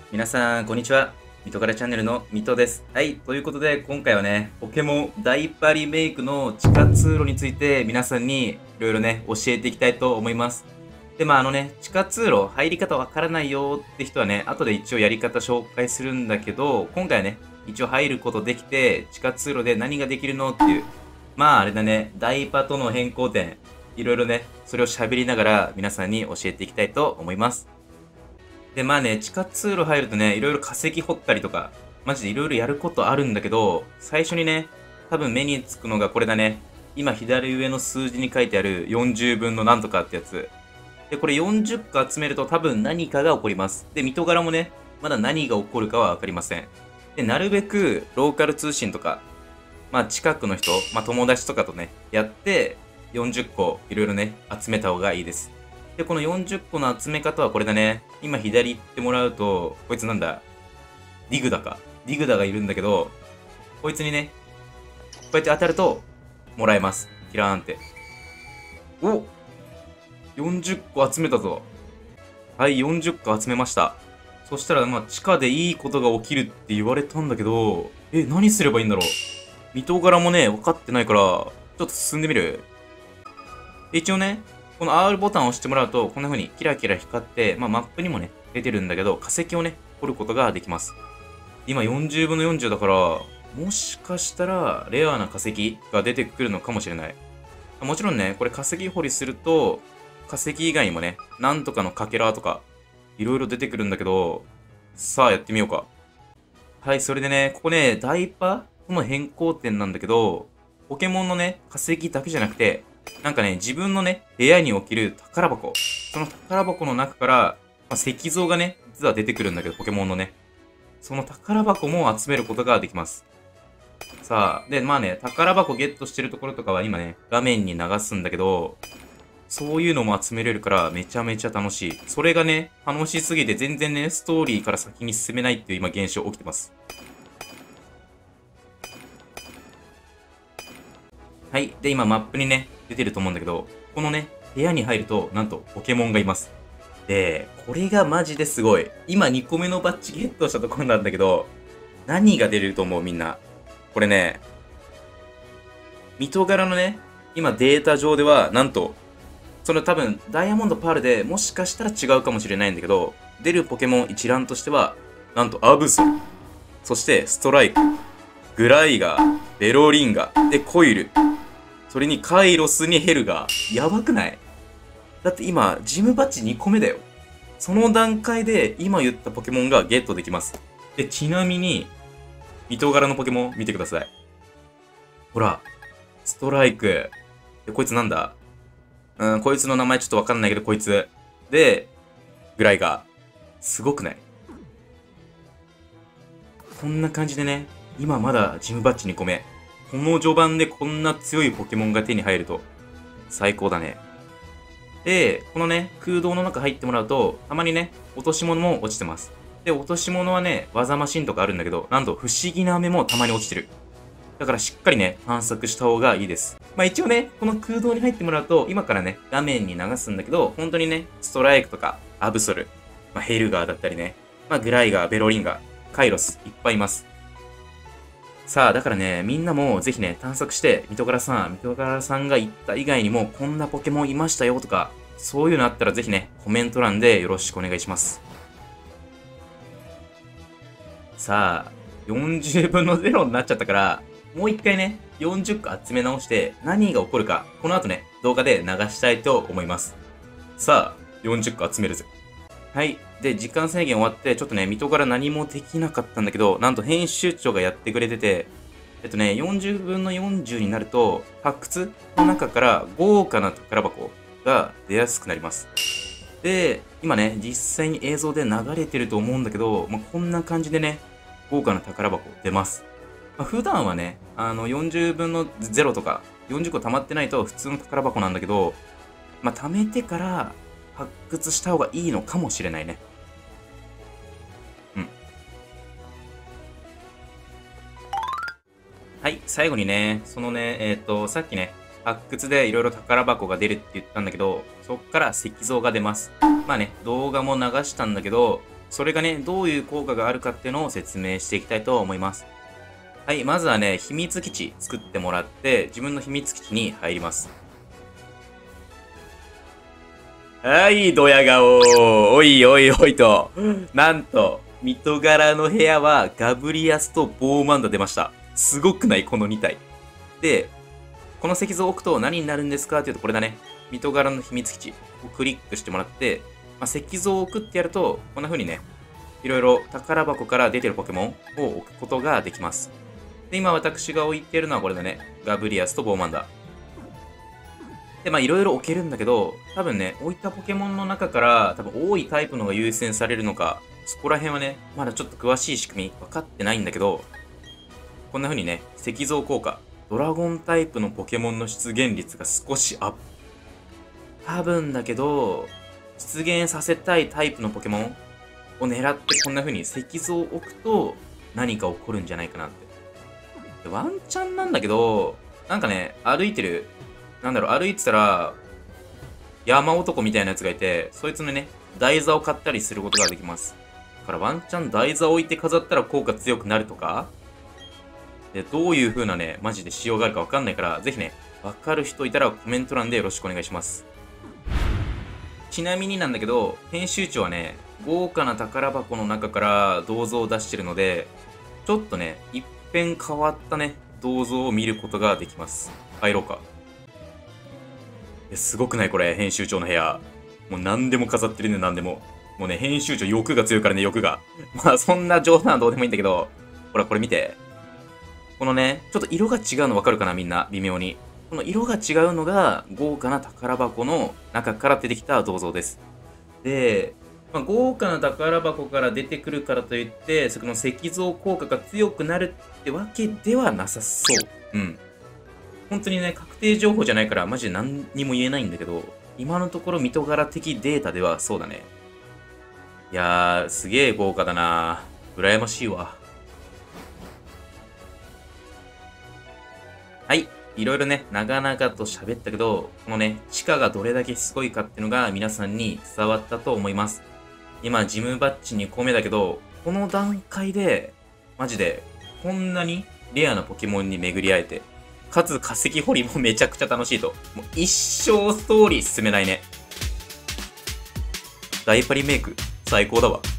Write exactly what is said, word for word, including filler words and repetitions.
皆さん、こんにちは。ミトガラチャンネルのミトです。はい。ということで、今回はね、ポケモンダイパリメイクの地下通路について皆さんにいろいろね、教えていきたいと思います。で、まああのね、地下通路入り方わからないよって人はね、後で一応やり方紹介するんだけど、今回はね、一応入ることできて、地下通路で何ができるのっていう、まああれだね、ダイパとの変更点、いろいろね、それを喋りながら皆さんに教えていきたいと思います。で、まあね、地下通路入るとね、いろいろ化石掘ったりとか、マジでいろいろやることあるんだけど、最初にね、多分目につくのがこれだね。今左上の数字に書いてあるよんじゅうぶんのなんとかってやつ。で、これよんじゅっこ集めると多分何かが起こります。で、見とがらもね、まだ何が起こるかはわかりません。で、なるべくローカル通信とか、まあ近くの人、まあ友達とかとね、やって、よんじゅっこいろいろね、集めた方がいいです。で、このよんじゅっこの集め方はこれだね。今左行ってもらうと、こいつなんだディグダか。ディグダがいるんだけど、こいつにね、こうやって当たると、もらえます。キラーンって。お !よんじゅっこ集めたぞ。はい、よんじゅっこ集めました。そしたら、まあ、地下でいいことが起きるって言われたんだけど、え、何すればいいんだろう。見と柄もね、分かってないから、ちょっと進んでみる。一応ね、この アール ボタンを押してもらうと、こんな風にキラキラ光って、まあ、マップにもね、出てるんだけど、化石をね、掘ることができます。今よんじゅうぶんのよんじゅうだから、もしかしたら、レアな化石が出てくるのかもしれない。もちろんね、これ化石掘りすると、化石以外にもね、なんとかのかけらとか、いろいろ出てくるんだけど、さあやってみようか。はい、それでね、ここね、ダイパとの変更点なんだけど、ポケモンのね、化石だけじゃなくて、なんかね、自分のね、部屋に起きる宝箱。その宝箱の中から、まあ、石像がね、実は出てくるんだけど、ポケモンのね。その宝箱も集めることができます。さあ、で、まあね、宝箱ゲットしてるところとかは今ね、画面に流すんだけど、そういうのも集めれるからめちゃめちゃ楽しい。それがね、楽しすぎて全然ね、ストーリーから先に進めないっていう今現象起きてます。はい。で、今マップにね、出てると思うんだけど、このね、部屋に入ると、なんとポケモンがいます。で、これがマジですごい。今にこめのバッジゲットしたところなんだけど、何が出ると思うみんな。これね、見と柄のね、今データ上では、なんと、その多分、ダイヤモンドパールでもしかしたら違うかもしれないんだけど、出るポケモン一覧としては、なんとアブソル、そしてストライク、グライガー、ベロリンガ、で、コイル、それにカイロスにヘルガー。やばくない？だって今、ジムバッジにこめだよ。その段階で今言ったポケモンがゲットできます。で、ちなみに、見と柄のポケモン見てください。ほら、ストライク。で、こいつなんだうん、こいつの名前ちょっとわかんないけど、こいつ。で、グライガー。すごくない？こんな感じでね、今まだジムバッジにこめ。この序盤でこんな強いポケモンが手に入ると、最高だね。で、このね、空洞の中入ってもらうと、たまにね、落とし物も落ちてます。で、落とし物はね、技マシンとかあるんだけど、なんと不思議な飴もたまに落ちてる。だからしっかりね、探索した方がいいです。まあ一応ね、この空洞に入ってもらうと、今からね、画面に流すんだけど、本当にね、ストライクとか、アブソル、まあ、ヘルガーだったりね、まあグライガー、ベロリンガー、カイロス、いっぱいいます。さあ、だからね、みんなもぜひね、探索して、ミトガラさん、ミトガラさんが言った以外にも、こんなポケモンいましたよとか、そういうのあったらぜひね、コメント欄でよろしくお願いします。さあ、よんじゅうぶんのゼロになっちゃったから、もう一回ね、よんじゅっこ集め直して、何が起こるか、この後ね、動画で流したいと思います。さあ、よんじゅっこ集めるぜ。はい。で、時間制限終わって、ちょっとね、見とから何もできなかったんだけど、なんと編集長がやってくれてて、えっとね、よんじゅうぶんのよんじゅうになると、発掘の中から豪華な宝箱が出やすくなります。で、今ね、実際に映像で流れてると思うんだけど、まあ、こんな感じでね、豪華な宝箱出ます。まあ、普段はね、あの、よんじゅうぶんのゼロとか、よんじゅっこ溜まってないと普通の宝箱なんだけど、まあ、貯めてから発掘した方がいいのかもしれないね。うん。はい、最後にね、そのね、えっと、さっきね、発掘でいろいろ宝箱が出るって言ったんだけど、そっから石像が出ます。まあね、動画も流したんだけど、 それがね、どういう効果があるかっていうのを説明していきたいと思います。はい、まずはね、秘密基地作ってもらって、自分の秘密基地に入ります。はい、ドヤ顔。おいおいおいと。なんと、ミトガラの部屋はガブリアスとボーマンダ出ました。すごくないこのに体。で、この石像を置くと何になるんですかっていうとこれだね。ミトガラの秘密基地をクリックしてもらって、まあ、石像を置くってやると、こんな風にね、いろいろ宝箱から出てるポケモンを置くことができます。で、今私が置いてるのはこれだね。ガブリアスとボーマンダ。で、まあいろいろ置けるんだけど、多分ね、置いたポケモンの中から多分多いタイプのが優先されるのか、そこら辺はね、まだちょっと詳しい仕組み分かってないんだけど、こんな風にね、石像効果、ドラゴンタイプのポケモンの出現率が少しアップ。多分だけど、出現させたいタイプのポケモンを狙ってこんな風に石像を置くと何か起こるんじゃないかなって。でワンチャンなんだけど、なんかね、歩いてる、なんだろう、歩いてたら、山男みたいなやつがいて、そいつのね、台座を買ったりすることができます。だからワンチャン台座を置いて飾ったら効果強くなるとか、で、どういう風なね、マジで仕様があるかわかんないから、ぜひね、わかる人いたらコメント欄でよろしくお願いします。ちなみになんだけど、編集長はね、豪華な宝箱の中から銅像を出してるので、ちょっとね、一変変わったね、銅像を見ることができます。入ろうか。え、すごくないこれ、編集長の部屋。もう何でも飾ってるね、何でも。もうね、編集長欲が強いからね、欲が。まあ、そんな冗談はどうでもいいんだけど、ほら、これ見て。このね、ちょっと色が違うの分かるかな、みんな。微妙に。この色が違うのが、豪華な宝箱の中から出てきた銅像です。で、まあ、豪華な宝箱から出てくるからといって、そこの石像効果が強くなるってわけではなさそう。うん。本当にね、確定情報じゃないから、マジで何にも言えないんだけど、今のところ見とがら的データではそうだね。いやー、すげえ豪華だなー。羨ましいわ。はい。いろいろね、長々と喋ったけど、このね、地下がどれだけすごいかっていうのが皆さんに伝わったと思います。今、ジムバッジにこめだけど、この段階で、マジで、こんなにレアなポケモンに巡り会えて、かつ化石掘りもめちゃくちゃ楽しいと。もう一生ストーリー進めないね。ダイパリメイク、最高だわ。